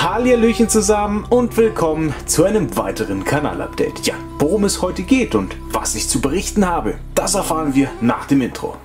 Hallihallöchen zusammen und willkommen zu einem weiteren Kanalupdate. Ja, worum es heute geht und was ich zu berichten habe, das erfahren wir nach dem Intro.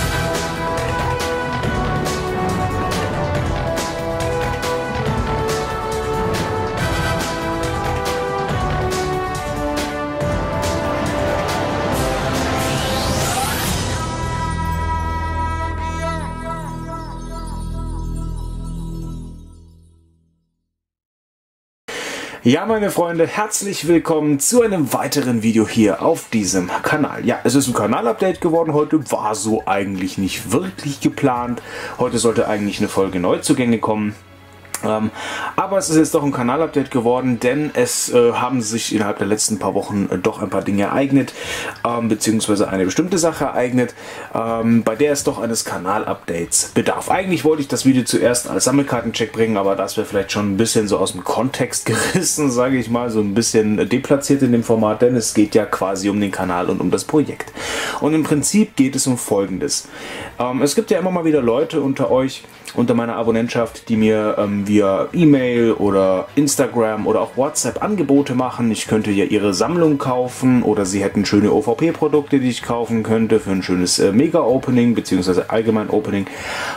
Ja, meine Freunde, herzlich willkommen zu einem weiteren Video hier auf diesem Kanal. Ja, es ist ein Kanalupdate geworden heute, war so eigentlich nicht wirklich geplant. Heute sollte eigentlich eine Folge Neuzugänge kommen. Aber es ist jetzt doch ein Kanalupdate geworden, denn es haben sich innerhalb der letzten paar Wochen doch ein paar Dinge ereignet, beziehungsweise eine bestimmte Sache ereignet, bei der es doch eines Kanalupdates bedarf. Eigentlich wollte ich das Video zuerst als Sammelkartencheck bringen, aber das wäre vielleicht schon ein bisschen so aus dem Kontext gerissen, sage ich mal, so ein bisschen deplatziert in dem Format, denn es geht ja quasi um den Kanal und um das Projekt. Und im Prinzip geht es um Folgendes. Es gibt ja immer mal wieder Leute unter euch, unter meiner Abonnentschaft, die mir via E-Mail oder Instagram oder auch WhatsApp Angebote machen. Ich könnte ja ihre Sammlung kaufen oder sie hätten schöne OVP-Produkte, die ich kaufen könnte für ein schönes Mega-Opening bzw. allgemein Opening.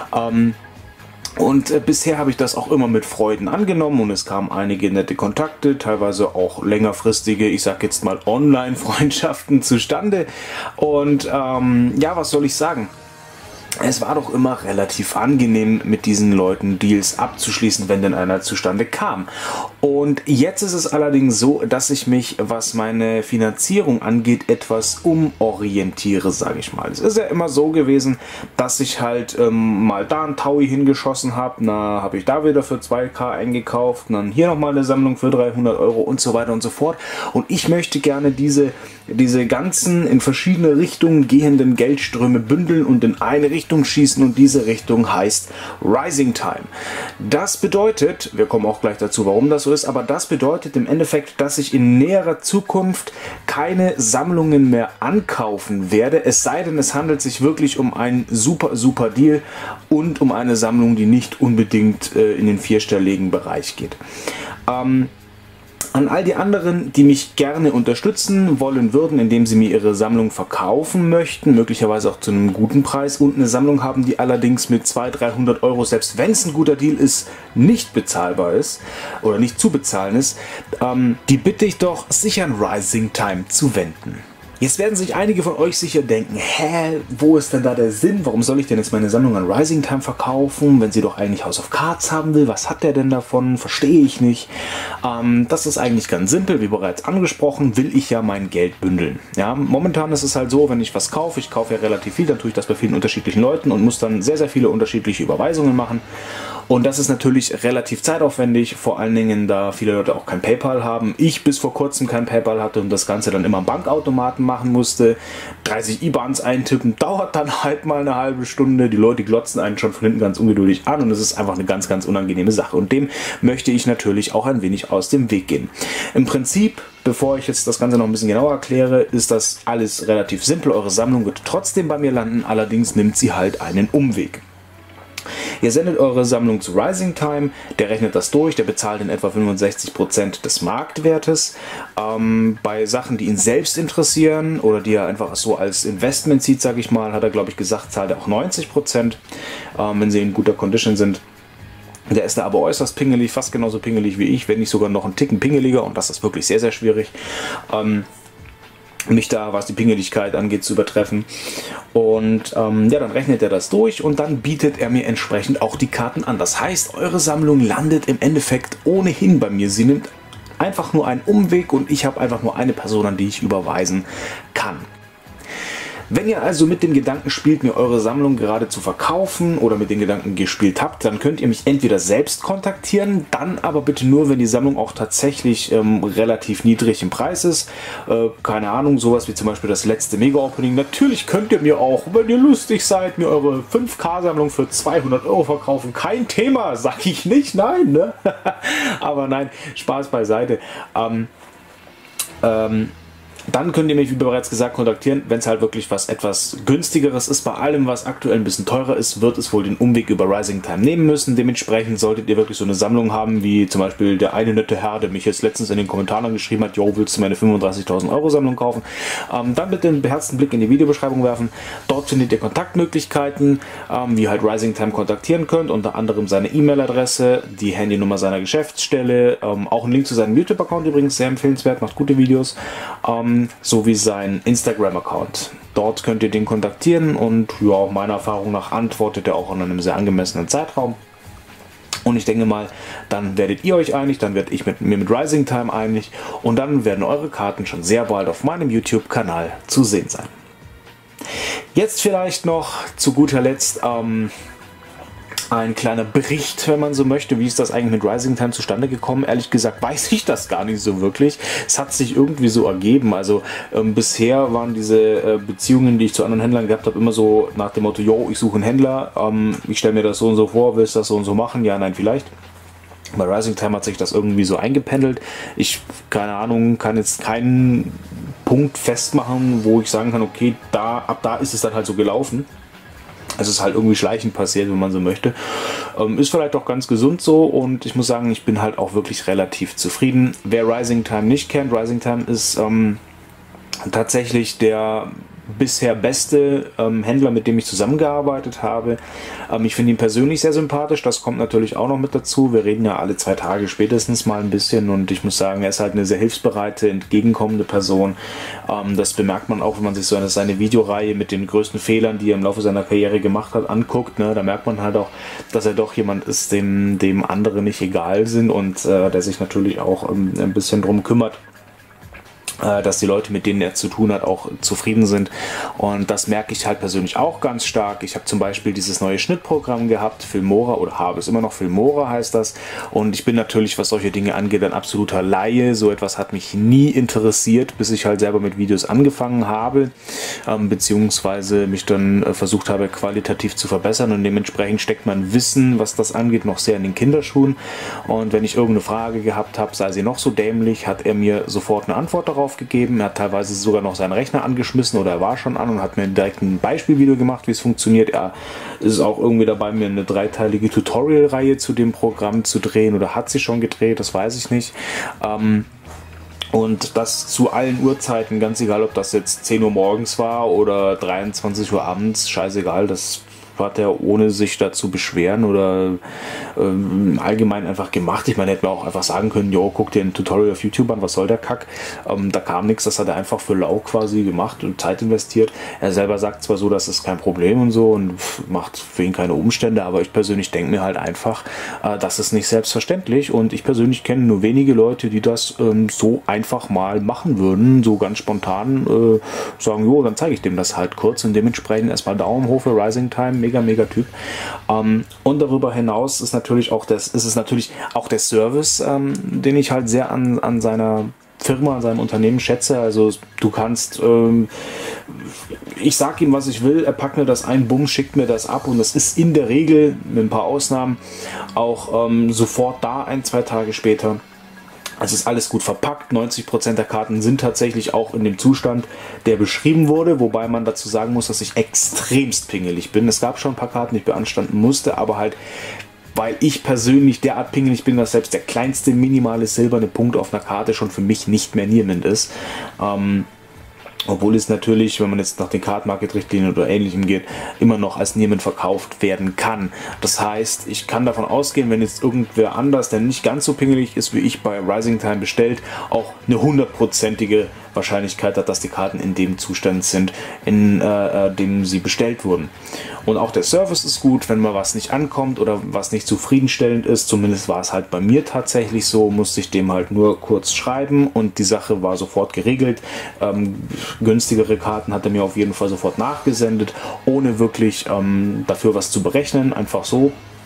Bisher habe ich das auch immer mit Freuden angenommen und es kamen einige nette Kontakte, teilweise auch längerfristige, ich sag jetzt mal Online-Freundschaften zustande. Und ja, was soll ich sagen? Es war doch immer relativ angenehm, mit diesen Leuten Deals abzuschließen, wenn denn einer zustande kam. Und jetzt ist es allerdings so, dass ich mich, was meine Finanzierung angeht, etwas umorientiere, sage ich mal. Es ist ja immer so gewesen, dass ich halt mal da einen Taui hingeschossen habe, na habe ich da wieder für 2.000 eingekauft, dann hier nochmal eine Sammlung für 300 Euro und so weiter und so fort. Und ich möchte gerne diese ganzen in verschiedene Richtungen gehenden Geldströme bündeln und in eine Richtung schießen, und diese Richtung heißt Rising Time. Das bedeutet, wir kommen auch gleich dazu, warum das so ist, aber das bedeutet im Endeffekt, dass ich in näherer Zukunft keine Sammlungen mehr ankaufen werde, es sei denn, es handelt sich wirklich um einen super Deal und um eine Sammlung, die nicht unbedingt in den vierstelligen Bereich geht. An all die anderen, die mich gerne unterstützen wollen würden, indem sie mir ihre Sammlung verkaufen möchten, möglicherweise auch zu einem guten Preis, und eine Sammlung haben, die allerdings mit 200-300 Euro, selbst wenn es ein guter Deal ist, nicht bezahlbar ist oder nicht zu bezahlen ist, die bitte ich doch, sich an Rising Time zu wenden. Jetzt werden sich einige von euch sicher denken, hä, wo ist denn da der Sinn? Warum soll ich denn jetzt meine Sammlung an Rising Time verkaufen, wenn sie doch eigentlich House of Cards haben will? Was hat der denn davon? Verstehe ich nicht. Das ist eigentlich ganz simpel, wie bereits angesprochen, will ich ja mein Geld bündeln. Ja, momentan ist es halt so, wenn ich was kaufe, ich kaufe ja relativ viel, dann tue ich das bei vielen unterschiedlichen Leuten und muss dann sehr viele unterschiedliche Überweisungen machen. Und das ist natürlich relativ zeitaufwendig, vor allen Dingen, da viele Leute auch kein PayPal haben. Ich bis vor kurzem kein PayPal hatte und das Ganze dann immer am Bankautomaten machen musste. 30 IBANs eintippen dauert dann halt mal eine halbe Stunde. Die Leute glotzen einen schon von hinten ganz ungeduldig an und es ist einfach eine ganz unangenehme Sache. Und dem möchte ich natürlich auch ein wenig aus dem Weg gehen. Im Prinzip, bevor ich jetzt das Ganze noch ein bisschen genauer erkläre, ist das alles relativ simpel. Eure Sammlung wird trotzdem bei mir landen, allerdings nimmt sie halt einen Umweg. Ihr sendet eure Sammlung zu Rising Time, der rechnet das durch, der bezahlt in etwa 65% des Marktwertes. Bei Sachen, die ihn selbst interessieren oder die er einfach so als Investment sieht, sage ich mal, hat er, glaube ich, gesagt, zahlt er auch 90%, wenn sie in guter Condition sind. Der ist da aber äußerst pingelig, fast genauso pingelig wie ich, wenn nicht sogar noch einen Ticken pingeliger, und das ist wirklich sehr schwierig. Mich da, was die Pingeligkeit angeht, zu übertreffen. Und ja, dann rechnet er das durch und dann bietet er mir entsprechend auch die Karten an. Das heißt, eure Sammlung landet im Endeffekt ohnehin bei mir. Sie nimmt einfach nur einen Umweg und ich habe einfach nur eine Person, an die ich überweisen kann. Wenn ihr also mit dem Gedanken spielt, mir eure Sammlung gerade zu verkaufen oder mit den Gedanken gespielt habt, dann könnt ihr mich entweder selbst kontaktieren, dann aber bitte nur, wenn die Sammlung auch tatsächlich relativ niedrig im Preis ist. Keine Ahnung, sowas wie zum Beispiel das letzte Mega-Opening. Natürlich könnt ihr mir auch, wenn ihr lustig seid, mir eure 5K-Sammlung für 200 Euro verkaufen. Kein Thema, sag ich nicht, nein, ne? Aber nein, Spaß beiseite. Dann könnt ihr mich, wie bereits gesagt, kontaktieren, wenn es halt wirklich was etwas günstigeres ist. Bei allem, was aktuell ein bisschen teurer ist, wird es wohl den Umweg über Rising Time nehmen müssen. Dementsprechend solltet ihr wirklich so eine Sammlung haben, wie zum Beispiel der eine nette Herr, der mich jetzt letztens in den Kommentaren geschrieben hat, jo, willst du meine 35.000 Euro Sammlung kaufen? Dann bitte einen beherzten Blick in die Videobeschreibung werfen. Dort findet ihr Kontaktmöglichkeiten, wie ihr halt Rising Time kontaktieren könnt, unter anderem seine E-Mail-Adresse, die Handynummer seiner Geschäftsstelle, auch ein Link zu seinem YouTube-Account übrigens, sehr empfehlenswert, macht gute Videos. Sowie sein Instagram-Account. Dort könnt ihr den kontaktieren und ja, meiner Erfahrung nach antwortet er auch in einem sehr angemessenen Zeitraum. Und ich denke mal, dann werdet ihr euch einig, dann werde ich mir mit Rising Time einig und dann werden eure Karten schon sehr bald auf meinem YouTube-Kanal zu sehen sein. Jetzt vielleicht noch zu guter Letzt ein kleiner Bericht, wenn man so möchte, wie ist das eigentlich mit Rising Time zustande gekommen? Ehrlich gesagt weiß ich das gar nicht so wirklich. Es hat sich irgendwie so ergeben. Also bisher waren diese Beziehungen, die ich zu anderen Händlern gehabt habe, immer so nach dem Motto, yo, ich suche einen Händler, ich stelle mir das so und so vor, willst du das so und so machen? Ja, nein, vielleicht. Bei Rising Time hat sich das irgendwie so eingependelt. Ich, keine Ahnung, kann jetzt keinen Punkt festmachen, wo ich sagen kann, okay, ab da ist es dann halt so gelaufen. Es ist halt irgendwie schleichend passiert, wenn man so möchte. Ist vielleicht auch ganz gesund so und ich muss sagen, ich bin halt auch wirklich relativ zufrieden. Wer Rising Time nicht kennt, Rising Time ist tatsächlich der bisher beste Händler, mit dem ich zusammengearbeitet habe. Ich finde ihn persönlich sehr sympathisch, das kommt natürlich auch noch mit dazu. Wir reden ja alle 2 Tage spätestens mal ein bisschen und ich muss sagen, er ist halt eine sehr hilfsbereite, entgegenkommende Person. Das bemerkt man auch, wenn man sich so seine Videoreihe mit den größten Fehlern, die er im Laufe seiner Karriere gemacht hat, anguckt. Ne? Da merkt man halt auch, dass er doch jemand ist, dem andere nicht egal sind und der sich natürlich auch ein bisschen drum kümmert, dass die Leute, mit denen er zu tun hat, auch zufrieden sind. Und das merke ich halt persönlich auch ganz stark. Ich habe zum Beispiel dieses neue Schnittprogramm gehabt, Filmora, oder habe es immer noch, Filmora heißt das. Und ich bin natürlich, was solche Dinge angeht, ein absoluter Laie. So etwas hat mich nie interessiert, bis ich halt selber mit Videos angefangen habe, beziehungsweise mich dann versucht habe, qualitativ zu verbessern. Und dementsprechend steckt mein Wissen, was das angeht, noch sehr in den Kinderschuhen. Und wenn ich irgendeine Frage gehabt habe, sei sie noch so dämlich, hat er mir sofort eine Antwort darauf gegeben. Er hat teilweise sogar noch seinen Rechner angeschmissen oder er war schon an und hat mir direkt ein Beispielvideo gemacht, wie es funktioniert. Er ist auch irgendwie dabei, mir eine 3-teilige Tutorial-Reihe zu dem Programm zu drehen oder hat sie schon gedreht, das weiß ich nicht. Und das zu allen Uhrzeiten, ganz egal, ob das jetzt 10 Uhr morgens war oder 23 Uhr abends, scheißegal, das hat er ohne sich dazu beschweren oder allgemein einfach gemacht. Ich meine, hätte man auch einfach sagen können, jo, guck dir ein Tutorial auf YouTube an, was soll der Kack? Da kam nichts, das hat er einfach für lau quasi gemacht und Zeit investiert. Er selber sagt zwar so, das ist kein Problem und so und macht für ihn keine Umstände, aber ich persönlich denke mir halt einfach, das ist nicht selbstverständlich und ich persönlich kenne nur wenige Leute, die das so einfach mal machen würden, so ganz spontan sagen, jo, dann zeige ich dem das halt kurz und dementsprechend erstmal Daumen hoch für Rising Time, mega Typ. Und darüber hinaus ist natürlich auch der Service, den ich halt sehr an seiner Firma, an seinem Unternehmen schätze. Also du kannst, ich sag ihm, was ich will, er packt mir das ein, bumm, schickt mir das ab und das ist in der Regel, mit ein paar Ausnahmen, auch sofort da, 1-2 Tage später. Es ist alles gut verpackt, 90% der Karten sind tatsächlich auch in dem Zustand, der beschrieben wurde, wobei man dazu sagen muss, dass ich extremst pingelig bin. Es gab schon ein paar Karten, die ich beanstanden musste, aber halt, weil ich persönlich derart pingelig bin, dass selbst der kleinste minimale silberne Punkt auf einer Karte schon für mich nicht mehr nirgend ist. Obwohl es natürlich, wenn man jetzt nach den Card-Market-Richtlinien oder Ähnlichem geht, immer noch als Nirgend verkauft werden kann. Das heißt, ich kann davon ausgehen, wenn jetzt irgendwer anders, der nicht ganz so pingelig ist wie ich, bei Rising Time bestellt, auch eine 100%ige Wahrscheinlichkeit hat, dass die Karten in dem Zustand sind, in dem sie bestellt wurden. Und auch der Service ist gut, wenn mal was nicht ankommt oder was nicht zufriedenstellend ist. Zumindest war es halt bei mir tatsächlich so, musste ich dem halt nur kurz schreiben und die Sache war sofort geregelt. Günstigere Karten hat er mir auf jeden Fall sofort nachgesendet, ohne wirklich dafür was zu berechnen, einfach so.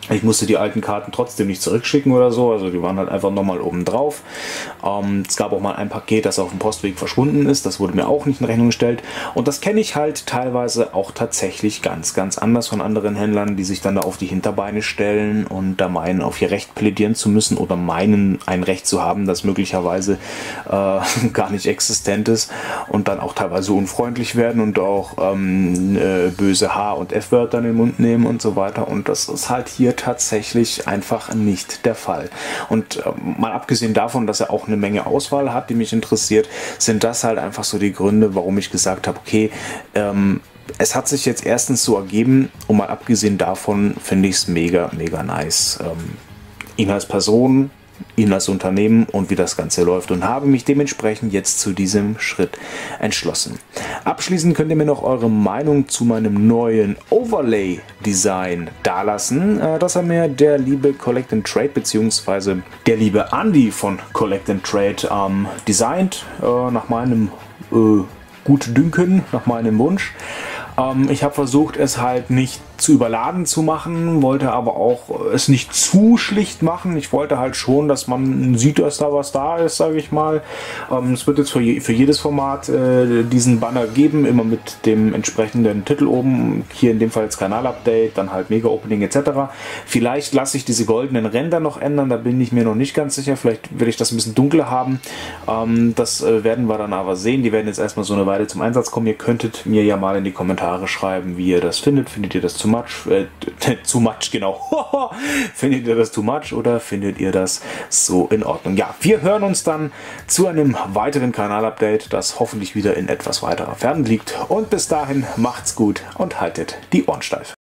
Ich musste die alten Karten trotzdem nicht zurückschicken oder so, also die waren halt einfach nochmal oben drauf. Es gab auch mal ein Paket, das auf dem Postweg verschwunden ist, das wurde mir auch nicht in Rechnung gestellt. Und das kenne ich halt teilweise auch tatsächlich ganz, ganz anders von anderen Händlern, die sich dann da auf die Hinterbeine stellen und da meinen, auf ihr Recht plädieren zu müssen oder meinen, ein Recht zu haben, das möglicherweise gar nicht existent ist und dann auch teilweise unfreundlich werden und auch böse H- und F-Wörter in den Mund nehmen und so weiter. Und das ist halt hier tatsächlich einfach nicht der Fall. Und mal abgesehen davon, dass er auch eine Menge Auswahl hat, die mich interessiert, sind das halt einfach so die Gründe, warum ich gesagt habe, okay, es hat sich jetzt erstens so ergeben und mal abgesehen davon finde ich es mega, mega nice. Ihn als Person, ihn als Unternehmen und wie das Ganze läuft und habe mich dementsprechend jetzt zu diesem Schritt entschlossen. Abschließend könnt ihr mir noch eure Meinung zu meinem neuen Overlay-Design dalassen. Das hat mir der liebe Collect & Trade bzw. der liebe Andy von Collect & Trade designt, nach meinem Gutdünken, nach meinem Wunsch. Ich habe versucht, es halt nicht zu überladen zu machen, wollte aber auch es nicht zu schlicht machen. Ich wollte halt schon, dass man sieht, dass da was da ist, sage ich mal. Es wird jetzt für jedes Format diesen Banner geben, immer mit dem entsprechenden Titel oben. Hier in dem Fall jetzt Kanalupdate, dann halt Mega-Opening etc. Vielleicht lasse ich diese goldenen Ränder noch ändern, da bin ich mir noch nicht ganz sicher. Vielleicht will ich das ein bisschen dunkler haben. Das werden wir dann aber sehen. Die werden jetzt erstmal so eine Weile zum Einsatz kommen. Ihr könntet mir ja mal in die Kommentare schreiben, wie ihr das findet. Findet ihr das too much? Too much, genau. Findet ihr das too much oder findet ihr das so in Ordnung? Ja, wir hören uns dann zu einem weiteren Kanalupdate, das hoffentlich wieder in etwas weiterer Ferne liegt. Und bis dahin macht's gut und haltet die Ohren steif.